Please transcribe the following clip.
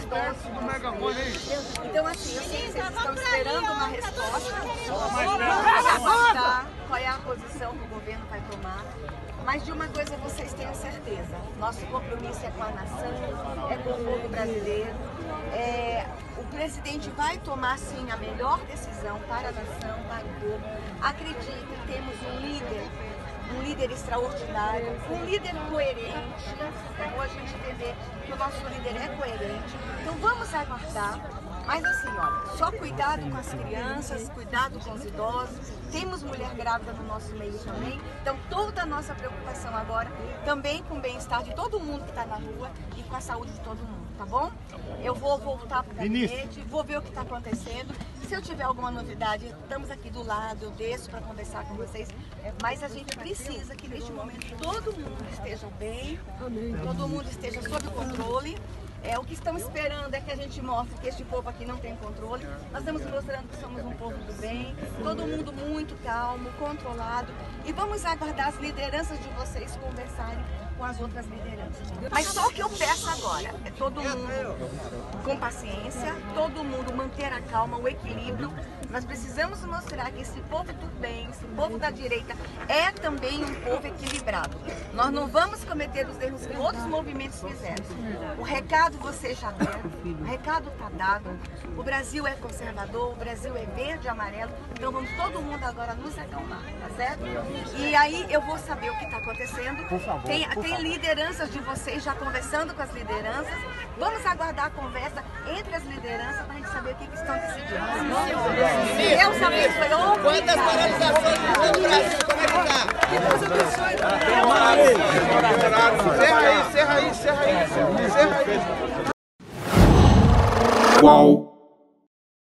perto do megafone aí. Então, assim, eu sei que vocês estão esperando uma resposta. Vamos aguardar qual é a posição que o governo vai tomar. Mas de uma coisa vocês tenham certeza, nosso compromisso é com a nação, é com o povo brasileiro. O presidente vai tomar, sim, a melhor decisão para a nação, para o povo. Acredite, temos um líder extraordinário, um líder coerente. É bom a gente entender que o nosso líder é coerente. Então vamos aguardar. Mas assim, olha, só cuidado com as crianças, cuidado com os idosos. Temos mulher grávida no nosso meio também. Então toda a nossa preocupação agora também com o bem-estar de todo mundo que está na rua e com a saúde de todo mundo, tá bom? Eu vou voltar para o gabinete, vou ver o que está acontecendo. Se eu tiver alguma novidade, estamos aqui do lado, eu desço para conversar com vocês. Mas a gente precisa que neste momento todo mundo esteja bem, todo mundo esteja sob controle. O que estamos esperando é que a gente mostre que este povo aqui não tem controle. Nós estamos mostrando que somos um povo do bem, todo mundo muito calmo, controlado. E vamos aguardar as lideranças de vocês conversarem com as outras lideranças. Mas só o que eu peço agora é todo mundo com paciência, todo mundo manter a calma, o equilíbrio. Nós precisamos mostrar que esse povo do bem, esse povo da direita é também um povo equilibrado. Nós não vamos cometer os erros que outros movimentos fizeram. O recado vocês já deram, o recado está dado. O Brasil é conservador, o Brasil é verde e amarelo, então vamos todo mundo agora nos acalmar, tá certo? E aí eu vou saber o que está acontecendo. Por favor. Tem lideranças de vocês já conversando com as lideranças. Vamos aguardar a conversa entre as lideranças para a gente saber o que estão decidindo. Deus abençoe. Quantas paralisações no Brasil? Como é que tá? Que Deus abençoe. Encerra aí. Qual?